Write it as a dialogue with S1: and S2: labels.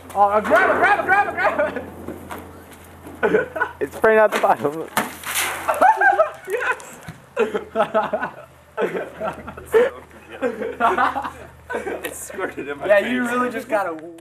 S1: Oh, grab it!
S2: It's spraying out the bottom.
S1: Yes!
S3: It squirted in my
S1: Yeah,
S3: face.
S1: you really just gotta